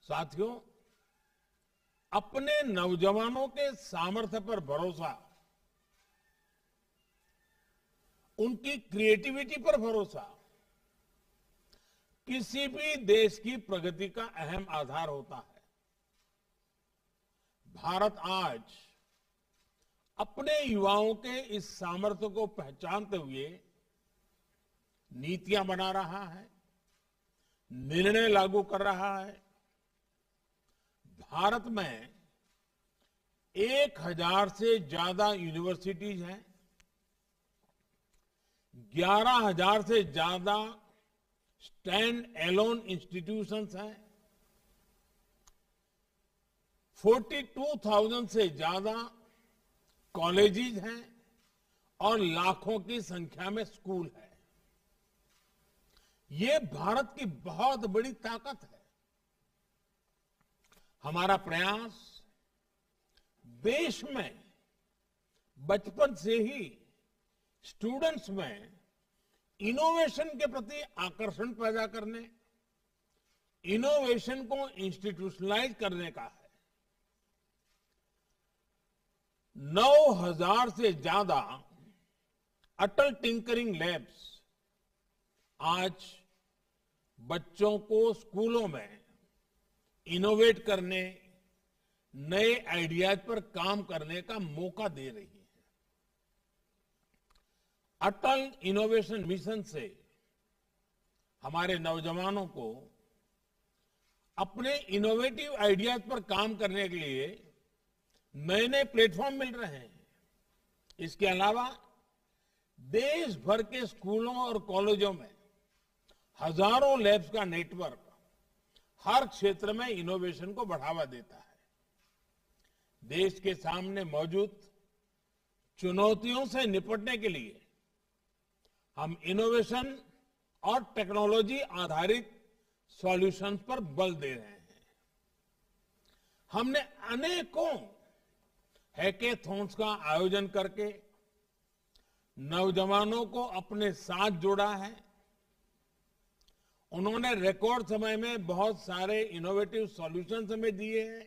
साथियों, अपने नौजवानों के सामर्थ्य पर भरोसा, उनकी क्रिएटिविटी पर भरोसा किसी भी देश की प्रगति का अहम आधार होता है। भारत आज अपने युवाओं के इस सामर्थ्य को पहचानते हुए नीतियां बना रहा है, निर्णय लागू कर रहा है। भारत में 1000 से ज्यादा यूनिवर्सिटीज हैं, 11,000 से ज्यादा स्टैंड एलोन इंस्टीट्यूशंस हैं, 42,000 से ज्यादा कॉलेजेस हैं और लाखों की संख्या में स्कूल है। ये भारत की बहुत बड़ी ताकत है। हमारा प्रयास देश में बचपन से ही स्टूडेंट्स में इनोवेशन के प्रति आकर्षण पैदा करने, इनोवेशन को इंस्टीट्यूशनलाइज करने का है। 9,000 से ज्यादा अटल टिंकरिंग लैब्स आज बच्चों को स्कूलों में इनोवेट करने, नए आइडियाज पर काम करने का मौका दे रही है। अटल इनोवेशन मिशन से हमारे नौजवानों को अपने इनोवेटिव आइडियाज पर काम करने के लिए नए नए प्लेटफॉर्म मिल रहे हैं। इसके अलावा देश भर के स्कूलों और कॉलेजों में हजारों लैब्स का नेटवर्क हर क्षेत्र में इनोवेशन को बढ़ावा देता है। देश के सामने मौजूद चुनौतियों से निपटने के लिए हम इनोवेशन और टेक्नोलॉजी आधारित सॉल्यूशंस पर बल दे रहे हैं। हमने अनेकों हैकेथॉन्स का आयोजन करके नौजवानों को अपने साथ जोड़ा है। उन्होंने रिकॉर्ड समय में बहुत सारे इनोवेटिव सॉल्यूशंस हमें दिए हैं।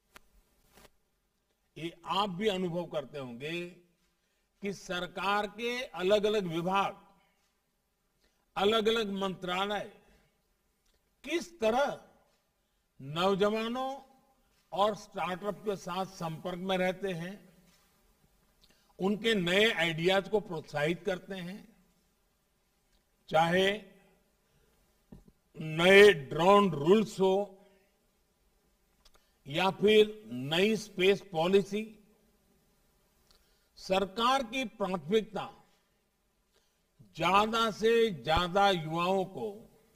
ये आप भी अनुभव करते होंगे कि सरकार के अलग अलग विभाग, अलग अलग मंत्रालय किस तरह नौजवानों और स्टार्टअप के साथ संपर्क में रहते हैं, उनके नए आइडियाज को प्रोत्साहित करते हैं। चाहे नए ड्रोन रूल्स हो या फिर नई स्पेस पॉलिसी, सरकार की प्राथमिकता ज्यादा से ज्यादा युवाओं को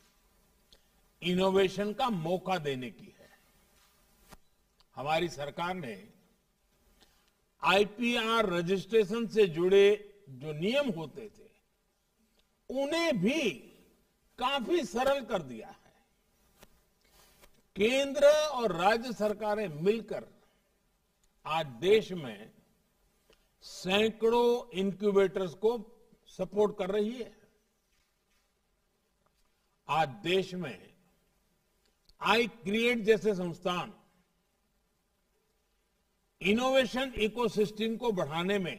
इनोवेशन का मौका देने की है। हमारी सरकार ने आईपीआर रजिस्ट्रेशन से जुड़े जो नियम होते थे, उन्हें भी काफी सरल कर दिया है। केंद्र और राज्य सरकारें मिलकर आज देश में सैकड़ों इनक्यूबेटर्स को सपोर्ट कर रही है। आज देश में आई क्रिएट जैसे संस्थान इनोवेशन इकोसिस्टम को बढ़ाने में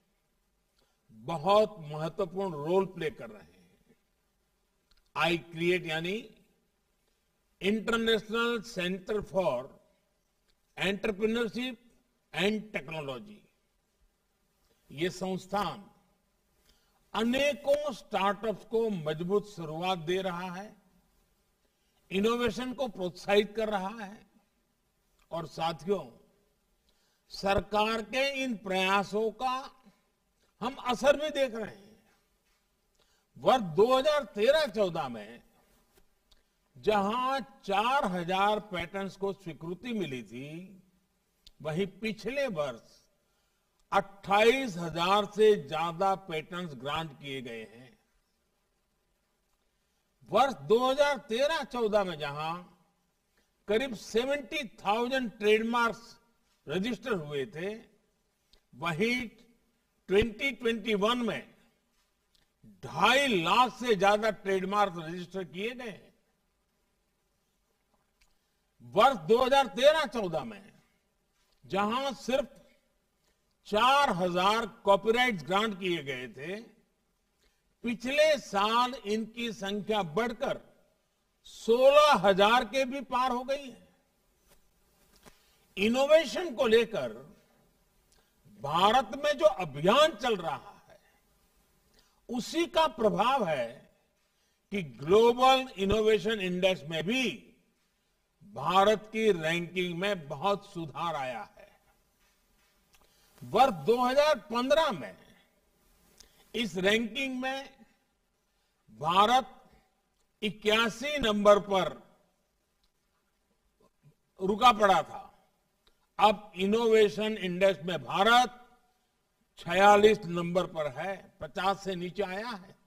बहुत महत्वपूर्ण रोल प्ले कर रहे हैं। आई क्रिएट यानी international centre for entrepreneurship and technology, ये संस्थान अनेकों स्टार्टअप्स को मजबूत शुरुआत दे रहा है, इनोवेशन को प्रोत्साहित कर रहा है। और साथियों, सरकार के इन प्रयासों का हम असर भी देख रहे हैं। वर्ष 2013-14 में जहां 4,000 पैटेंट्स को स्वीकृति मिली थी, वहीं पिछले वर्ष 28,000 से ज्यादा पेटेंट्स ग्रांट किए गए हैं। वर्ष 2013-14 में जहां करीब 70,000 ट्रेडमार्क्स रजिस्टर हुए थे, वहीं 2021 में 2.5 लाख से ज्यादा ट्रेडमार्क रजिस्टर किए गए हैं। वर्ष 2013-14 में जहां सिर्फ 4,000 कॉपीराइट ग्रांट किए गए थे, पिछले साल इनकी संख्या बढ़कर 16,000 के भी पार हो गई है। इनोवेशन को लेकर भारत में जो अभियान चल रहा है, उसी का प्रभाव है कि ग्लोबल इनोवेशन इंडेक्स में भी भारत की रैंकिंग में बहुत सुधार आया है। वर्ष 2015 में इस रैंकिंग में भारत 81 नंबर पर रुका पड़ा था। अब इनोवेशन इंडेक्स में भारत 46 नंबर पर है, 50 से नीचे आया है।